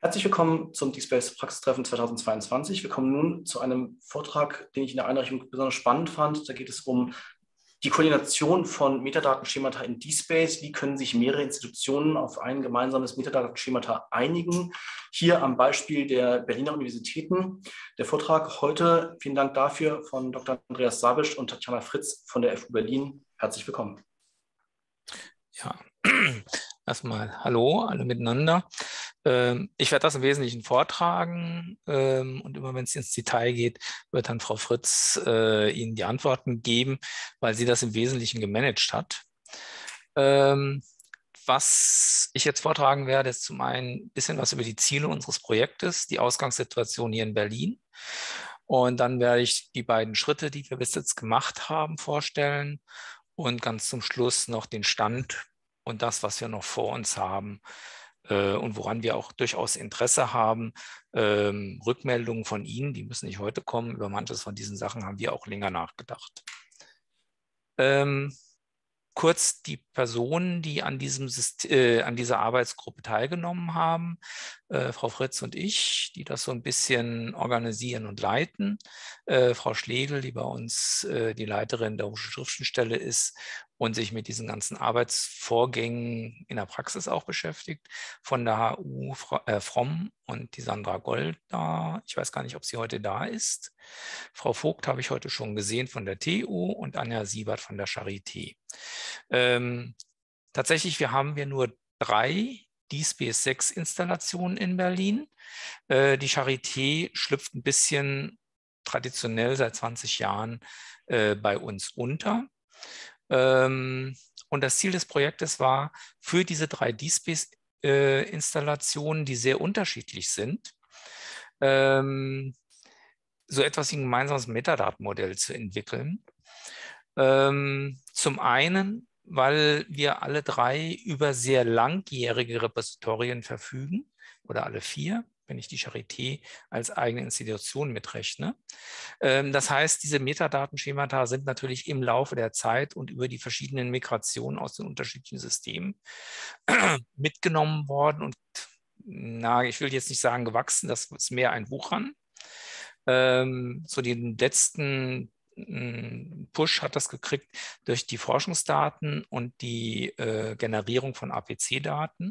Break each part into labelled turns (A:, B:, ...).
A: Herzlich willkommen zum DSpace Praxistreffen 2022. Wir kommen nun zu einem Vortrag, den ich in der Einreichung besonders spannend fand. Da geht es um die Koordination von Metadatenschemata in DSpace. Wie können sich mehrere Institutionen auf ein gemeinsames Metadatenschemata einigen? Hier am Beispiel der Berliner Universitäten. Der Vortrag heute, vielen Dank dafür, von Dr. Andreas Sabisch und Tatjana Fritz von der FU Berlin. Herzlich willkommen.
B: Ja, erstmal hallo alle miteinander. Ich werde das im Wesentlichen vortragen und immer wenn es ins Detail geht, wird dann Frau Fritz Ihnen die Antworten geben, weil sie das im Wesentlichen gemanagt hat. Was ich jetzt vortragen werde, ist zum einen ein bisschen was über die Ziele unseres Projektes, die Ausgangssituation hier in Berlin. Und dann werde ich die beiden Schritte, die wir bis jetzt gemacht haben, vorstellen. Und ganz zum Schluss noch den Stand und das, was wir noch vor uns haben und woran wir auch durchaus Interesse haben. Rückmeldungen von Ihnen, die müssen nicht heute kommen. Über manches von diesen Sachen haben wir auch länger nachgedacht. Kurz die Personen, die an dieser Arbeitsgruppe teilgenommen haben. Frau Fritz und ich, die das so ein bisschen organisieren und leiten. Frau Schlegel, die bei uns die Leiterin der Hochschulschriftstelle ist und sich mit diesen ganzen Arbeitsvorgängen in der Praxis auch beschäftigt. Von der HU Fromm und die Sandra Gold da. Ich weiß gar nicht, ob sie heute da ist. Frau Vogt habe ich heute schon gesehen von der TU und Anja Siebert von der Charité. Tatsächlich haben wir nur 3 DSpace 6 Installationen in Berlin. Die Charité schlüpft ein bisschen traditionell seit 20 Jahren bei uns unter. Und das Ziel des Projektes war, für diese 3 DSpace Installationen, die sehr unterschiedlich sind, so etwas wie ein gemeinsames Metadatenmodell zu entwickeln. Zum einen, weil wir alle 3 über sehr langjährige Repositorien verfügen, oder alle 4, wenn ich die Charité als eigene Institution mitrechne. Das heißt, diese Metadatenschemata sind natürlich im Laufe der Zeit und über die verschiedenen Migrationen aus den unterschiedlichen Systemen mitgenommen worden und, ich will jetzt nicht sagen gewachsen, das ist mehr ein Wuchern. So den letzten Push hat das gekriegt durch die Forschungsdaten und die Generierung von APC-Daten.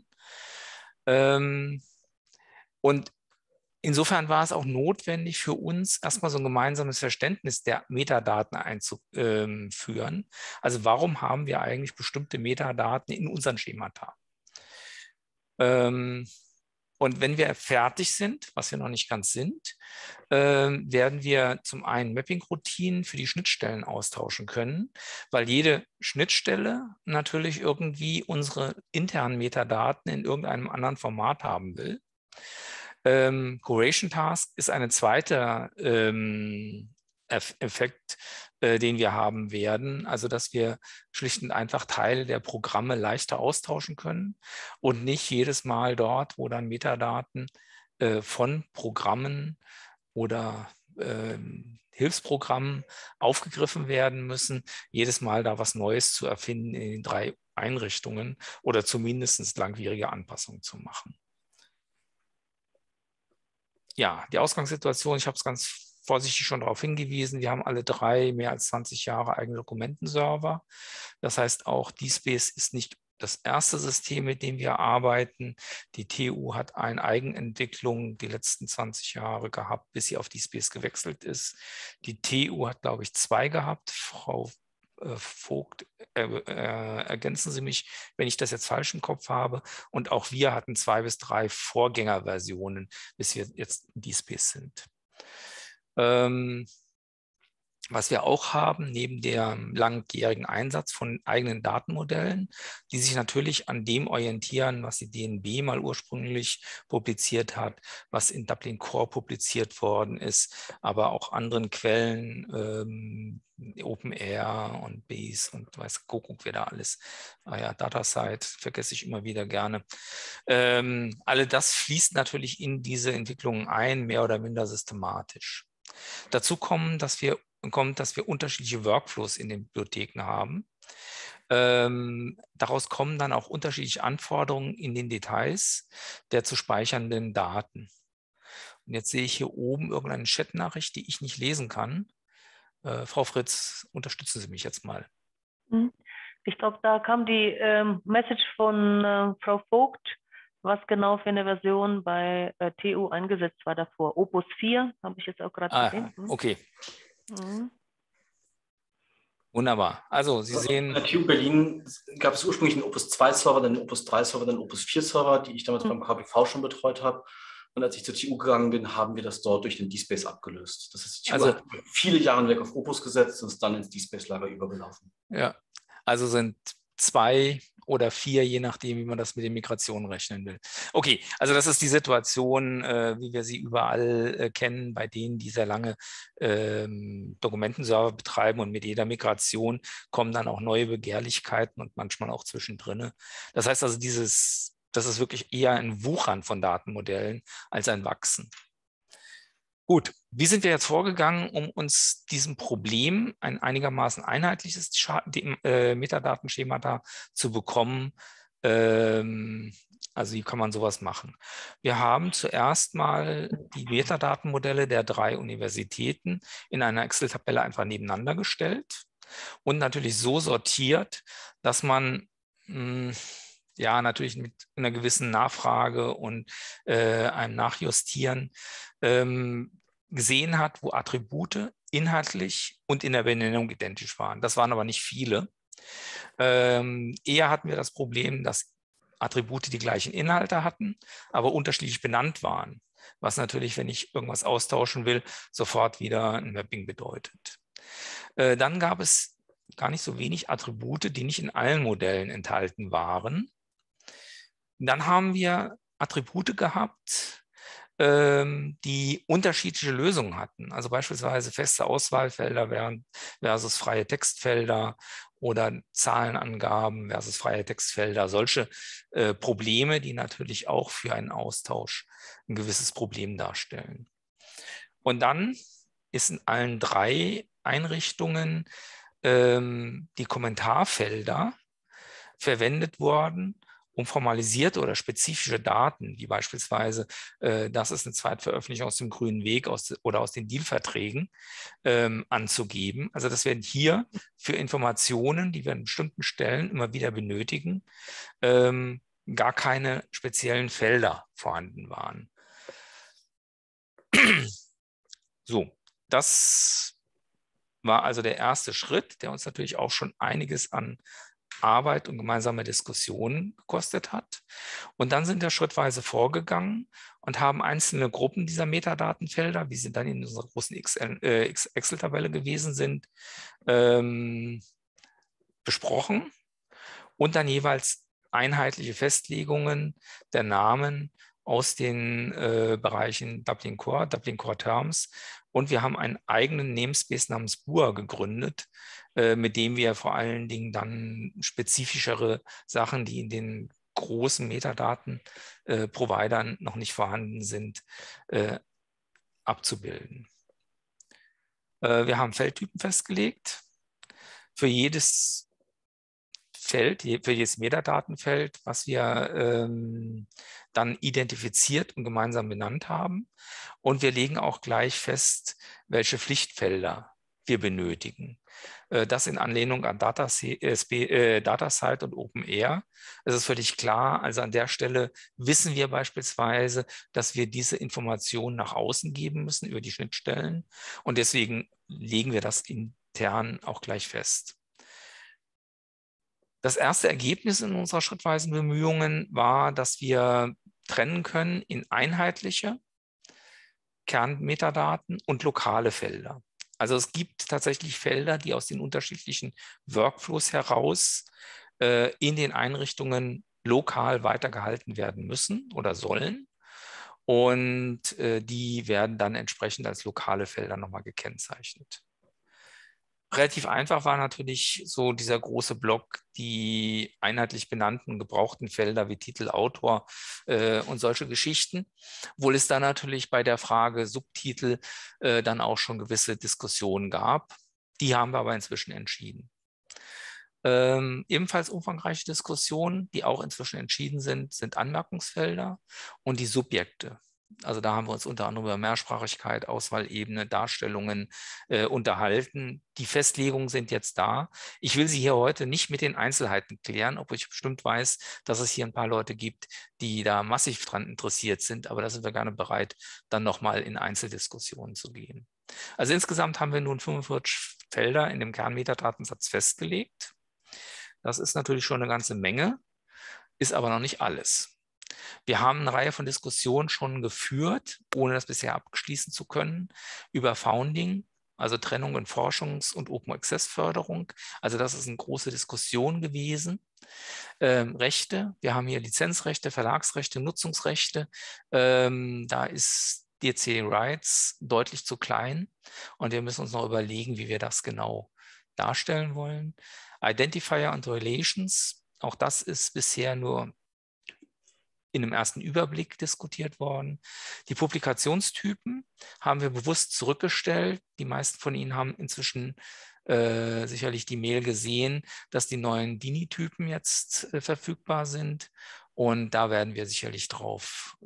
B: Und insofern war es auch notwendig für uns, erstmal so ein gemeinsames Verständnis der Metadaten einzuführen. Also warum haben wir eigentlich bestimmte Metadaten in unseren Schemata? Und wenn wir fertig sind, was wir noch nicht ganz sind, werden wir zum einen Mapping-Routinen für die Schnittstellen austauschen können, weil jede Schnittstelle natürlich irgendwie unsere internen Metadaten in irgendeinem anderen Format haben will. Curation Task ist ein zweiter Effekt, den wir haben werden, also dass wir schlicht und einfach Teile der Programme leichter austauschen können und nicht jedes Mal dort, wo dann Metadaten von Programmen oder Hilfsprogrammen aufgegriffen werden müssen, jedes Mal da was Neues zu erfinden in den 3 Einrichtungen oder zumindest langwierige Anpassungen zu machen. Ja, die Ausgangssituation, ich habe es ganz vorsichtig schon darauf hingewiesen, wir haben alle 3 mehr als 20 Jahre eigene Dokumentenserver. Das heißt, auch DSpace ist nicht das erste System, mit dem wir arbeiten. Die TU hat eine Eigenentwicklung die letzten 20 Jahre gehabt, bis sie auf DSpace gewechselt ist. Die TU hat, glaube ich, 2 gehabt. Frau Vogt, ergänzen Sie mich, wenn ich das jetzt falsch im Kopf habe. Und auch wir hatten 2 bis 3 Vorgängerversionen, bis wir jetzt in DSpace sind. Was wir auch haben, neben dem langjährigen Einsatz von eigenen Datenmodellen, die sich natürlich an dem orientieren, was die DNB mal ursprünglich publiziert hat, was in Dublin Core publiziert worden ist, aber auch anderen Quellen, OpenAIRE und Base und weiß Kuckuck, wer da alles, DataSite vergesse ich immer wieder gerne. Alle das fließt natürlich in diese Entwicklungen ein, mehr oder minder systematisch. Dazu kommt, dass wir unterschiedliche Workflows in den Bibliotheken haben. Daraus kommen dann auch unterschiedliche Anforderungen in den Details der zu speichernden Daten. Und jetzt sehe ich hier oben irgendeine Chatnachricht, die ich nicht lesen kann. Frau Fritz, unterstützen Sie mich jetzt mal.
C: Ich glaube, da kam die Message von Frau Vogt, was genau für eine Version bei TU eingesetzt war davor. Opus 4, habe ich jetzt auch gerade gesehen.
B: Okay. Wunderbar. Also Sie sehen...
A: An der TU Berlin gab es ursprünglich einen Opus 2 Server, dann einen Opus 3 Server, dann einen Opus 4 Server, die ich damals beim KBV schon betreut habe. Und als ich zur TU gegangen bin, haben wir das dort durch den DSpace abgelöst. Das heißt, die TU hat viele Jahre hinweg auf Opus gesetzt und ist dann ins DSpace-Lager übergelaufen.
B: Ja, also sind 2 oder 4, je nachdem, wie man das mit den Migrationen rechnen will. Okay, also das ist die Situation, wie wir sie überall kennen, bei denen, die sehr lange Dokumentenserver betreiben, und mit jeder Migration kommen dann auch neue Begehrlichkeiten und manchmal auch zwischendrin. Das heißt also, das ist wirklich eher ein Wuchern von Datenmodellen als ein Wachsen. Gut, wie sind wir jetzt vorgegangen, um uns diesem Problem ein einigermaßen einheitliches Metadatenschema zu bekommen? Also wie kann man sowas machen? Wir haben zuerst mal die Metadatenmodelle der 3 Universitäten in einer Excel-Tabelle einfach nebeneinander gestellt und natürlich so sortiert, dass man ja natürlich mit einer gewissen Nachfrage und einem Nachjustieren gesehen hat, wo Attribute inhaltlich und in der Benennung identisch waren. Das waren aber nicht viele. Eher hatten wir das Problem, dass Attribute die gleichen Inhalte hatten, aber unterschiedlich benannt waren, was natürlich, wenn ich irgendwas austauschen will, sofort wieder ein Mapping bedeutet. Dann gab es gar nicht so wenig Attribute, die nicht in allen Modellen enthalten waren. Dann haben wir Attribute gehabt, die unterschiedliche Lösungen hatten. Also beispielsweise feste Auswahlfelder versus freie Textfelder oder Zahlenangaben versus freie Textfelder. Solche Probleme, die natürlich auch für einen Austausch ein gewisses Problem darstellen. Und dann ist in allen 3 Einrichtungen die Kommentarfelder verwendet worden, um formalisierte oder spezifische Daten, wie beispielsweise, das ist eine Zweitveröffentlichung aus dem Grünen Weg oder aus den Dealverträgen, anzugeben. Also das werden hier für Informationen, die wir an bestimmten Stellen immer wieder benötigen, gar keine speziellen Felder vorhanden waren. So, das war also der erste Schritt, der uns natürlich auch schon einiges an Arbeit und gemeinsame Diskussionen gekostet hat. Und dann sind wir schrittweise vorgegangen und haben einzelne Gruppen dieser Metadatenfelder, wie sie dann in unserer großen Excel-Tabelle gewesen sind, besprochen und dann jeweils einheitliche Festlegungen der Namen aus den Bereichen Dublin Core Terms, und wir haben einen eigenen Namespace namens BUA gegründet, mit dem wir vor allen Dingen dann spezifischere Sachen, die in den großen Metadaten-Providern noch nicht vorhanden sind, abzubilden. Wir haben Feldtypen festgelegt. Für jedes Feld, für jedes Metadatenfeld, was wir dann identifiziert und gemeinsam benannt haben. Und wir legen auch gleich fest, welche Pflichtfelder wir benötigen. Das in Anlehnung an DataSite und OpenAIR. Es ist völlig klar, also an der Stelle wissen wir beispielsweise, dass wir diese Informationen nach außen geben müssen über die Schnittstellen. Und deswegen legen wir das intern auch gleich fest. Das erste Ergebnis in unserer schrittweisen Bemühungen war, dass wir trennen können in einheitliche Kernmetadaten und lokale Felder. Also es gibt tatsächlich Felder, die aus den unterschiedlichen Workflows heraus in den Einrichtungen lokal weitergehalten werden müssen oder sollen. Und die werden dann entsprechend als lokale Felder nochmal gekennzeichnet. Relativ einfach war natürlich so dieser große Block, die einheitlich benannten, gebrauchten Felder wie Titel, Autor und solche Geschichten. Obwohl es da natürlich bei der Frage Subtitel dann auch schon gewisse Diskussionen gab. Die haben wir aber inzwischen entschieden. Ebenfalls umfangreiche Diskussionen, die auch inzwischen entschieden sind Anmerkungsfelder und die Subjekte. Also da haben wir uns unter anderem über Mehrsprachigkeit, Auswahlebene, Darstellungen unterhalten. Die Festlegungen sind jetzt da. Ich will sie hier heute nicht mit den Einzelheiten klären, obwohl ich bestimmt weiß, dass es hier ein paar Leute gibt, die da massiv dran interessiert sind. Aber da sind wir gerne bereit, dann nochmal in Einzeldiskussionen zu gehen. Also insgesamt haben wir nun 45 Felder in dem Kernmetadatensatz festgelegt. Das ist natürlich schon eine ganze Menge, ist aber noch nicht alles. Wir haben eine Reihe von Diskussionen schon geführt, ohne das bisher abschließen zu können, über Founding, also Trennung in Forschungs- und Open-Access-Förderung. Also das ist eine große Diskussion gewesen. Rechte, wir haben hier Lizenzrechte, Verlagsrechte, Nutzungsrechte. Da ist DC Rights deutlich zu klein und wir müssen uns noch überlegen, wie wir das genau darstellen wollen. Identifier und Relations, auch das ist bisher nur in einem ersten Überblick diskutiert worden. Die Publikationstypen haben wir bewusst zurückgestellt. Die meisten von Ihnen haben inzwischen sicherlich die Mail gesehen, dass die neuen DINI-Typen jetzt verfügbar sind. Und da werden wir sicherlich drauf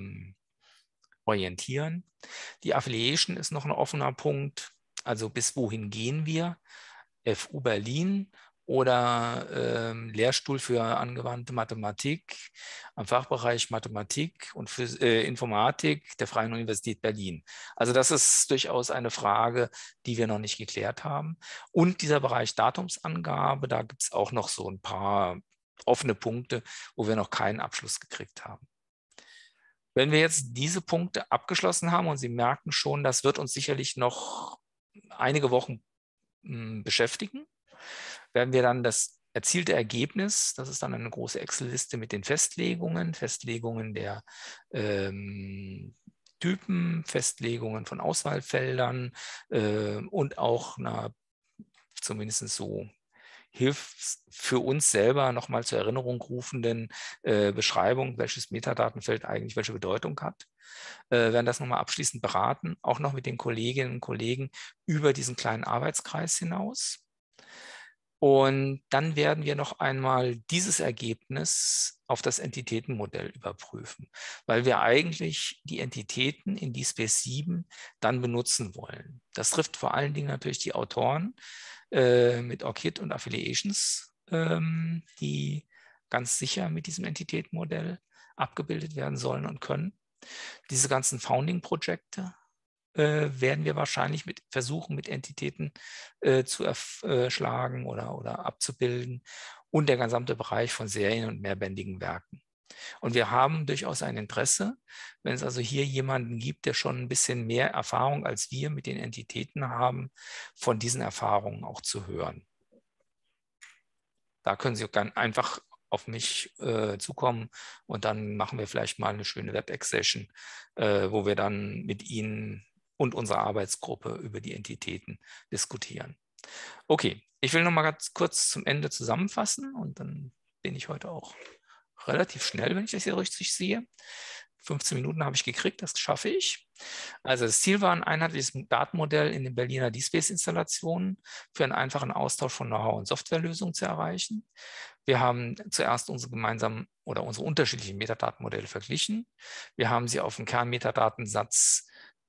B: orientieren. Die Affiliation ist noch ein offener Punkt. Also bis wohin gehen wir? FU Berlin oder Lehrstuhl für angewandte Mathematik am Fachbereich Mathematik und Informatik der Freien Universität Berlin. Also das ist durchaus eine Frage, die wir noch nicht geklärt haben. Und dieser Bereich Datumsangabe, da gibt es auch noch so ein paar offene Punkte, wo wir noch keinen Abschluss gekriegt haben. Wenn wir jetzt diese Punkte abgeschlossen haben und Sie merken schon, das wird uns sicherlich noch einige Wochen beschäftigen, werden wir dann das erzielte Ergebnis, das ist dann eine große Excel-Liste mit den Festlegungen der Typen, Festlegungen von Auswahlfeldern und auch zumindest so hilft für uns selber nochmal zur Erinnerung rufenden Beschreibung, welches Metadatenfeld eigentlich welche Bedeutung hat. Werden das nochmal abschließend beraten, auch noch mit den Kolleginnen und Kollegen über diesen kleinen Arbeitskreis hinaus. Und dann werden wir noch einmal dieses Ergebnis auf das Entitätenmodell überprüfen, weil wir eigentlich die Entitäten in DSpace 7 dann benutzen wollen. Das trifft vor allen Dingen natürlich die Autoren mit ORCID und Affiliations, die ganz sicher mit diesem Entitätenmodell abgebildet werden sollen und können. Diese ganzen Founding-Projekte werden wir wahrscheinlich versuchen, mit Entitäten zu erschlagen oder abzubilden und der gesamte Bereich von Serien und mehrbändigen Werken. Und wir haben durchaus ein Interesse, wenn es also hier jemanden gibt, der schon ein bisschen mehr Erfahrung als wir mit den Entitäten haben, von diesen Erfahrungen auch zu hören. Da können Sie ganz einfach auf mich zukommen und dann machen wir vielleicht mal eine schöne WebEx-Session, wo wir dann mit Ihnen und unserer Arbeitsgruppe über die Entitäten diskutieren. Okay, ich will noch mal ganz kurz zum Ende zusammenfassen und dann bin ich heute auch relativ schnell, wenn ich das hier richtig sehe. 15 Minuten habe ich gekriegt, das schaffe ich. Also das Ziel war ein einheitliches Datenmodell in den Berliner DSpace-Installationen für einen einfachen Austausch von Know-how und Softwarelösungen zu erreichen. Wir haben zuerst unsere gemeinsamen oder unsere unterschiedlichen Metadatenmodelle verglichen. Wir haben sie auf den Kernmetadatensatz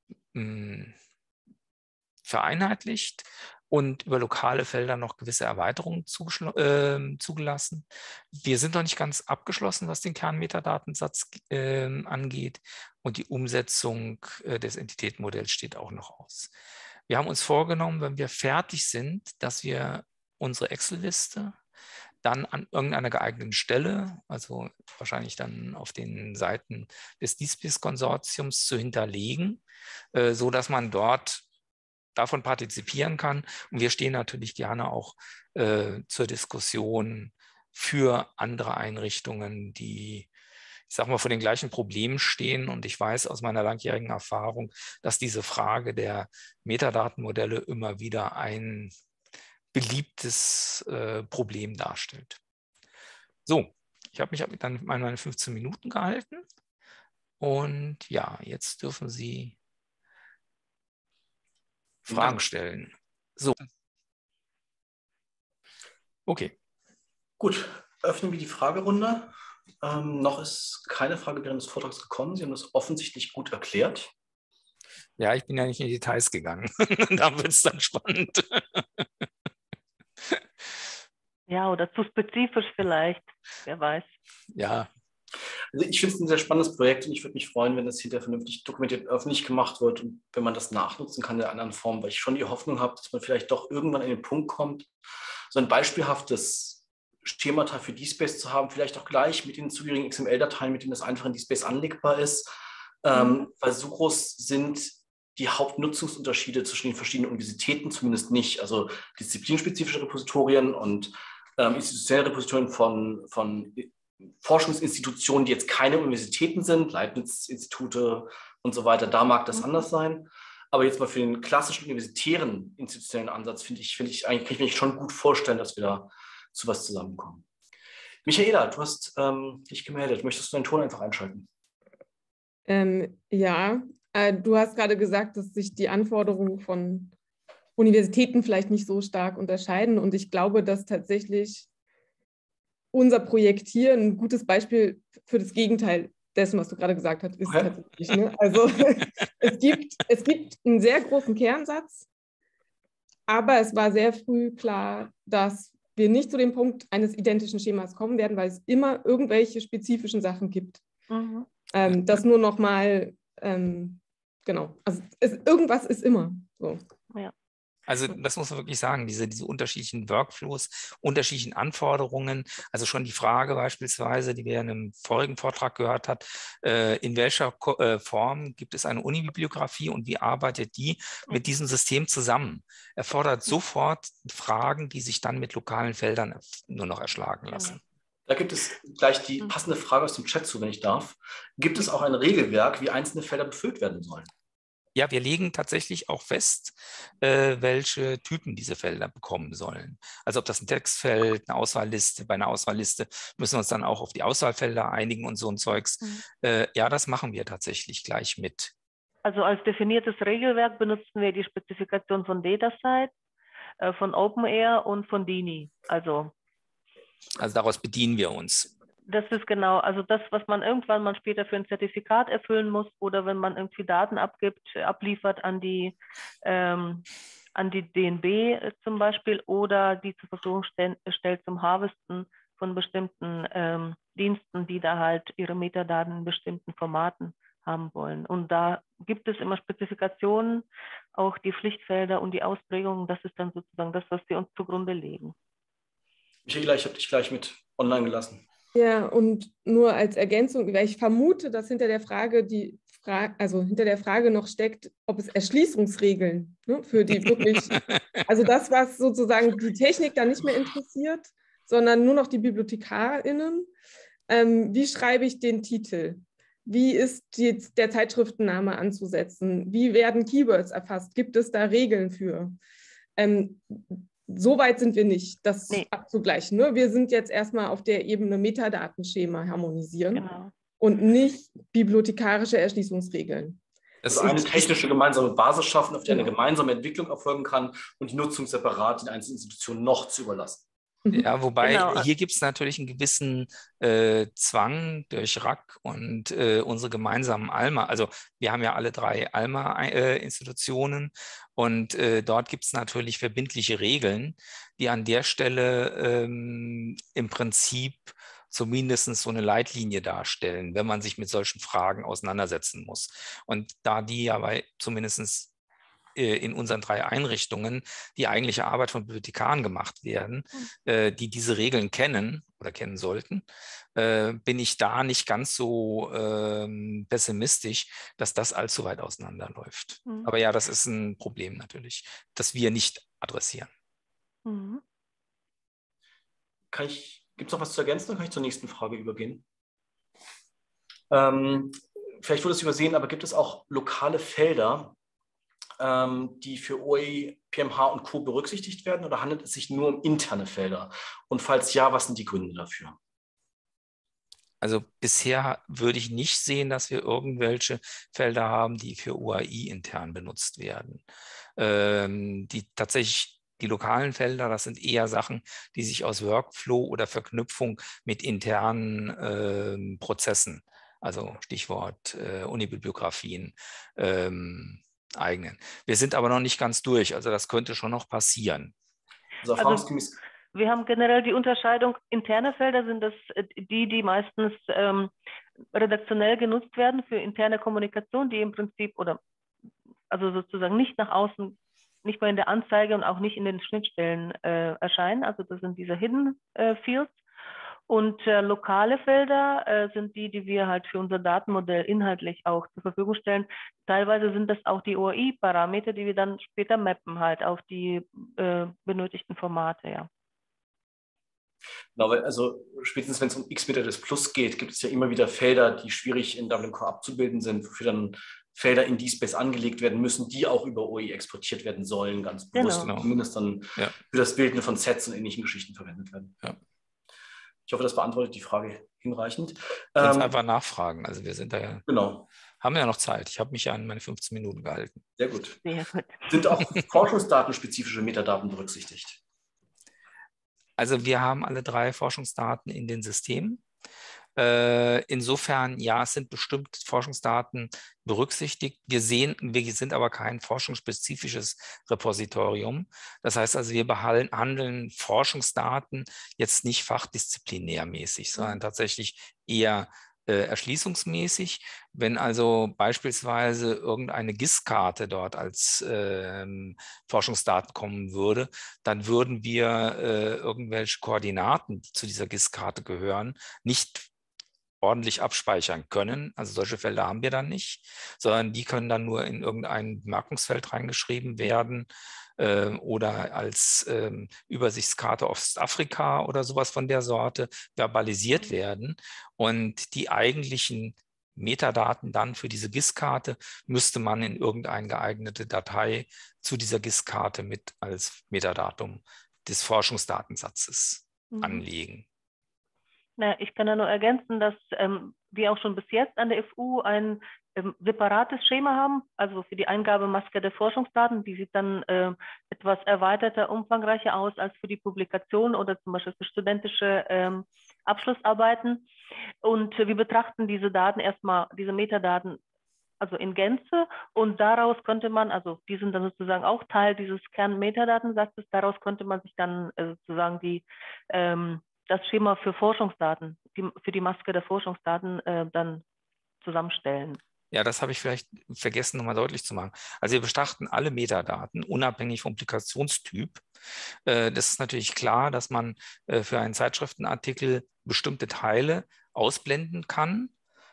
B: vereinheitlicht und über lokale Felder noch gewisse Erweiterungen zugelassen. Wir sind noch nicht ganz abgeschlossen, was den Kernmetadatensatz angeht und die Umsetzung des Entitätenmodells steht auch noch aus. Wir haben uns vorgenommen, wenn wir fertig sind, dass wir unsere Excel-Liste dann an irgendeiner geeigneten Stelle, also wahrscheinlich dann auf den Seiten des DSpace-Konsortiums zu hinterlegen, so dass man dort davon partizipieren kann. Und wir stehen natürlich gerne auch zur Diskussion für andere Einrichtungen, die, ich sage mal, vor den gleichen Problemen stehen. Und ich weiß aus meiner langjährigen Erfahrung, dass diese Frage der Metadatenmodelle immer wieder ein beliebtes Problem darstellt. So, ich habe mich dann meine 15 Minuten gehalten. Und ja, jetzt dürfen Sie Fragen stellen. So. Okay.
A: Gut, öffnen wir die Fragerunde. Noch ist keine Frage während des Vortrags gekommen. Sie haben das offensichtlich gut erklärt.
B: Ja, ich bin ja nicht in die Details gegangen. Da wird es dann spannend.
C: Ja, oder zu spezifisch vielleicht, wer weiß.
B: Ja.
A: Also ich finde es ein sehr spannendes Projekt und ich würde mich freuen, wenn das hinterher vernünftig dokumentiert öffentlich gemacht wird und wenn man das nachnutzen kann in einer anderen Form, weil ich schon die Hoffnung habe, dass man vielleicht doch irgendwann in den Punkt kommt, so ein beispielhaftes Schemata für DSpace zu haben, vielleicht auch gleich mit den zugehörigen XML-Dateien, mit denen das einfach in DSpace anlegbar ist, weil so groß sind die Hauptnutzungsunterschiede zwischen den verschiedenen Universitäten zumindest nicht. Also disziplinspezifische Repositorien und institutionelle Repositorien von Forschungsinstitutionen, die jetzt keine Universitäten sind, Leibniz-Institute und so weiter, da mag das anders sein. Aber jetzt mal für den klassischen universitären institutionellen Ansatz kann ich mir schon gut vorstellen, dass wir da zu was zusammenkommen. Michaela, du hast dich gemeldet. Möchtest du deinen Ton einfach einschalten?
D: Ja, du hast gerade gesagt, dass sich die Anforderungen von Universitäten vielleicht nicht so stark unterscheiden. Und ich glaube, dass tatsächlich unser Projekt hier ein gutes Beispiel für das Gegenteil dessen, was du gerade gesagt hast, ist tatsächlich. Ne? Also es gibt einen sehr großen Kernsatz, aber es war sehr früh klar, dass wir nicht zu dem Punkt eines identischen Schemas kommen werden, weil es immer irgendwelche spezifischen Sachen gibt. Das nur noch mal, genau, also irgendwas ist immer so.
C: Ja.
B: Also das muss man wirklich sagen, diese unterschiedlichen Workflows, unterschiedlichen Anforderungen, also schon die Frage beispielsweise, die wir in einem vorigen Vortrag gehört haben, in welcher Form gibt es eine Unibibliografie und wie arbeitet die mit diesem System zusammen? Erfordert sofort Fragen, die sich dann mit lokalen Feldern nur noch erschlagen lassen.
A: Da gibt es gleich die passende Frage aus dem Chat zu, wenn ich darf. Gibt es auch ein Regelwerk, wie einzelne Felder befüllt werden sollen?
B: Ja, wir legen tatsächlich auch fest, welche Typen diese Felder bekommen sollen. Also ob das ein Textfeld, eine Auswahlliste, bei einer Auswahlliste müssen wir uns dann auch auf die Auswahlfelder einigen und so ein Zeugs. Ja, das machen wir tatsächlich gleich mit.
C: Also als definiertes Regelwerk benutzen wir die Spezifikation von DataSite, von OpenAIRE und von Dini. Also
B: daraus bedienen wir uns.
C: Das ist genau, also das, was man irgendwann später für ein Zertifikat erfüllen muss oder wenn man irgendwie Daten abliefert an die DNB zum Beispiel oder die zur Verfügung stellt zum Harvesten von bestimmten Diensten, die da halt ihre Metadaten in bestimmten Formaten haben wollen. Und da gibt es immer Spezifikationen, auch die Pflichtfelder und die Ausprägungen, das ist dann sozusagen das, was wir uns zugrunde legen.
A: Michaela, ich habe dich gleich mit online gelassen.
D: Ja, und nur als Ergänzung, weil ich vermute, dass hinter der Frage noch steckt, ob es Erschließungsregeln für die wirklich, also das, was sozusagen die Technik dann nicht mehr interessiert, sondern nur noch die BibliothekarInnen. Wie schreibe ich den Titel? Wie ist der Zeitschriftenname anzusetzen? Wie werden Keywords erfasst? Gibt es da Regeln für? So weit sind wir nicht, das abzugleichen. Ne? Wir sind jetzt erstmal auf der Ebene Metadatenschema harmonisieren und nicht bibliothekarische Erschließungsregeln.
A: Also eine technische gemeinsame Basis schaffen, auf der eine gemeinsame Entwicklung erfolgen kann und die Nutzung separat den einzelnen Institutionen noch zu überlassen.
B: Ja, wobei hier gibt es natürlich einen gewissen Zwang durch RAK und unsere gemeinsamen ALMA. Also wir haben ja alle 3 ALMA-Institutionen und dort gibt es natürlich verbindliche Regeln, die an der Stelle im Prinzip zumindest so eine Leitlinie darstellen, wenn man sich mit solchen Fragen auseinandersetzen muss. Und da die aber zumindest in unseren 3 Einrichtungen die eigentliche Arbeit von Bibliothekaren gemacht werden, die diese Regeln kennen oder kennen sollten, bin ich da nicht ganz so pessimistisch, dass das allzu weit auseinanderläuft. Aber ja, das ist ein Problem natürlich, das wir nicht adressieren.
A: Gibt es noch was zu ergänzen, dann kann ich zur nächsten Frage übergehen. Vielleicht wurde es übersehen, aber gibt es auch lokale Felder, die für OE, PMH und Co. berücksichtigt werden oder handelt es sich nur um interne Felder? Und falls ja, was sind die Gründe dafür?
B: Also bisher würde ich nicht sehen, dass wir irgendwelche Felder haben, die für UAI intern benutzt werden. Die tatsächlich Die lokalen Felder, das sind eher Sachen, die sich aus Workflow oder Verknüpfung mit internen Prozessen, also Stichwort Unibibliografien, eignen. Wir sind aber noch nicht ganz durch, also das könnte schon noch passieren.
A: Also erfahrungsgemäß.
C: Wir haben generell die Unterscheidung, interne Felder sind das die meistens redaktionell genutzt werden für interne Kommunikation, die im Prinzip also sozusagen nicht nach außen, nicht mehr in der Anzeige und auch nicht in den Schnittstellen erscheinen. Also das sind diese Hidden Fields. Und lokale Felder sind die wir halt für unser Datenmodell inhaltlich auch zur Verfügung stellen. Teilweise sind das auch die ORI-Parameter, die wir dann später mappen halt auf die benötigten Formate, ja.
A: Genau, also spätestens wenn es um X-Meter des Plus geht, gibt es ja immer wieder Felder, die schwierig in Dublin Core abzubilden sind, wofür dann Felder in DSpace angelegt werden müssen, die auch über OI exportiert werden sollen, ganz bewusst,
C: Genau.
A: zumindest dann für das Bilden von Sets und ähnlichen Geschichten verwendet werden.
B: Ja.
A: Ich hoffe, das beantwortet die Frage hinreichend.
B: Sonst einfach nachfragen. Also wir sind da ja,
A: genau.
B: Haben ja noch Zeit. Ich habe mich ja an meine 15 Minuten gehalten.
A: Sehr gut.
C: Sehr gut.
A: Sind auch forschungsdatenspezifische Metadaten berücksichtigt?
B: Also wir haben alle 3 Forschungsdaten in den Systemen. Insofern, ja, es sind bestimmt Forschungsdaten berücksichtigt. Wir sind aber kein forschungsspezifisches Repositorium. Das heißt also, wir behandeln Forschungsdaten jetzt nicht fachdisziplinärmäßig, sondern tatsächlich eher erschließungsmäßig. Wenn also beispielsweise irgendeine GIS-Karte dort als Forschungsdaten kommen würde, dann würden wir irgendwelche Koordinaten, die zu dieser GIS-Karte gehören, nicht ordentlich abspeichern können. Also solche Felder haben wir dann nicht, sondern die können dann nur in irgendein Bemerkungsfeld reingeschrieben werden oder als Übersichtskarte Ostafrika oder sowas von der Sorte verbalisiert werden. Und die eigentlichen Metadaten dann für diese GIS-Karte müsste man in irgendeine geeignete Datei zu dieser GIS-Karte mit als Metadatum des Forschungsdatensatzes anlegen.
C: Na, ich kann ja nur ergänzen, dass wir auch schon bis jetzt an der FU ein separates Schema haben, also für die Eingabemaske der Forschungsdaten. Die sieht dann etwas erweiterter, umfangreicher aus als für die Publikation oder zum Beispiel für studentische Abschlussarbeiten. Und wir betrachten diese Daten erstmal, diese Metadaten, also in Gänze, und daraus könnte man, also die sind dann sozusagen auch Teil dieses Kern-Metadatensatzes, daraus könnte man sich dann sozusagen das Schema für Forschungsdaten, für die Maske der Forschungsdaten dann zusammenstellen.
B: Ja, das habe ich vielleicht vergessen, nochmal deutlich zu machen. Also wir betrachten alle Metadaten, unabhängig vom Publikationstyp. Das ist natürlich klar, dass man für einen Zeitschriftenartikel bestimmte Teile ausblenden kann.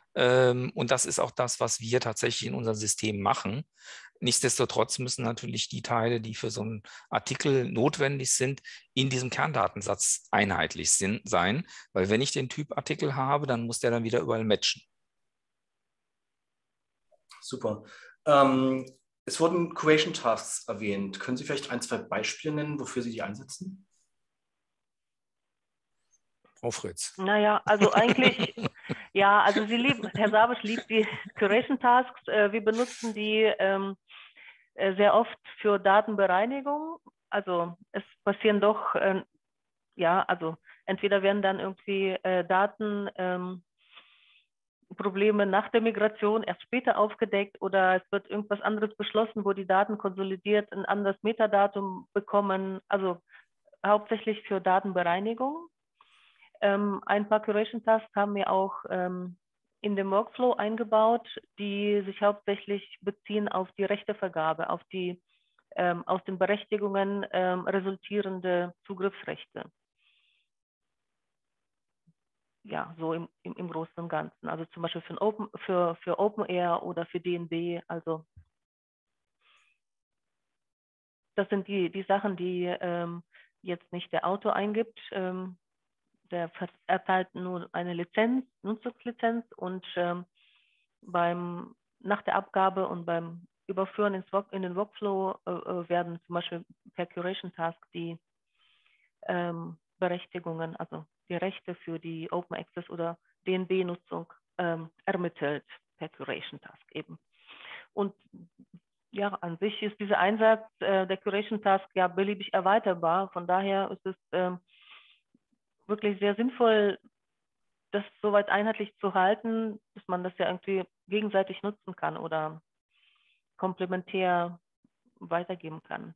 B: Und das ist auch das, was wir tatsächlich in unserem System machen. Nichtsdestotrotz müssen natürlich die Teile, die für so einen Artikel notwendig sind, in diesem Kerndatensatz einheitlich sein. Weil wenn ich den Typ Artikel habe, dann muss der dann wieder überall matchen.
A: Super. Es wurden Curation Tasks erwähnt. Können Sie vielleicht 1, 2 Beispiele nennen, wofür Sie die einsetzen?
B: Frau Fritz.
C: Naja, also eigentlich, ja, also Herr Sabisch liebt die Curation Tasks. Wir benutzen die sehr oft für Datenbereinigung. Also es passieren doch, ja, also entweder werden dann irgendwie Datenprobleme nach der Migration erst später aufgedeckt oder es wird irgendwas anderes beschlossen, wo die Daten konsolidiert ein anderes Metadatum bekommen. Also hauptsächlich für Datenbereinigung. Ein paar Curation Tasks haben wir auch in dem Workflow eingebaut, die sich hauptsächlich beziehen auf die Rechtevergabe, auf die aus den Berechtigungen resultierende Zugriffsrechte. Ja, so im Großen und Ganzen. Also zum Beispiel für OpenAIRE oder für DNB. Also das sind die Sachen, die jetzt nicht der Autor eingibt. Der erteilt nur eine Lizenz, Nutzungslizenz, und nach der Abgabe und beim Überführen in den Workflow werden zum Beispiel per Curation Task die Berechtigungen, also die Rechte für die Open Access oder DNB-Nutzung ermittelt per Curation Task eben. Und ja, an sich ist dieser Einsatz der Curation Task ja beliebig erweiterbar. Von daher ist es wirklich sehr sinnvoll, das soweit einheitlich zu halten, dass man das ja irgendwie gegenseitig nutzen kann oder komplementär weitergeben kann.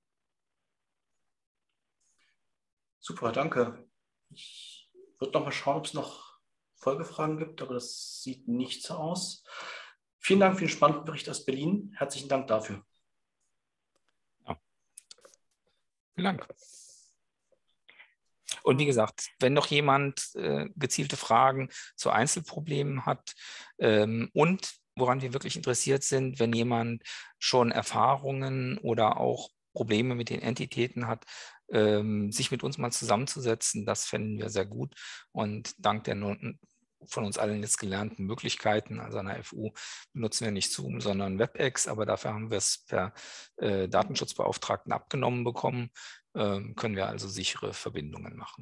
A: Super, danke. Ich würde noch mal schauen, ob es noch Folgefragen gibt, aber das sieht nicht so aus. Vielen Dank für den spannenden Bericht aus Berlin. Herzlichen Dank dafür.
B: Ja. Vielen Dank. Und wie gesagt, wenn noch jemand gezielte Fragen zu Einzelproblemen hat und woran wir wirklich interessiert sind, wenn jemand schon Erfahrungen oder auch Probleme mit den Entitäten hat, sich mit uns mal zusammenzusetzen, das fänden wir sehr gut. Und dank der von uns allen jetzt gelernten Möglichkeiten, also an der FU benutzen wir nicht Zoom, sondern WebEx, aber dafür haben wir es per Datenschutzbeauftragten abgenommen bekommen, können wir also sichere Verbindungen machen.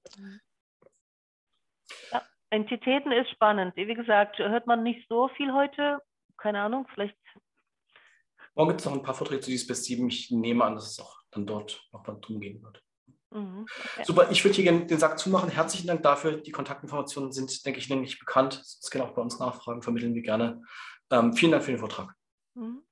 C: Ja, Entitäten ist spannend. Wie gesagt, hört man nicht so viel heute. Keine Ahnung, vielleicht.
A: Morgen gibt es noch ein paar Vorträge zu DSpace 7. Ich nehme an, dass es auch dann dort noch mal drum gehen wird.
C: Okay.
A: Super, ich würde hier gerne den Sack zumachen. Herzlichen Dank dafür. Die Kontaktinformationen sind, denke ich, nämlich bekannt. Das können auch bei uns Nachfragen, vermitteln wir gerne. Vielen Dank für den Vortrag.
C: Mhm.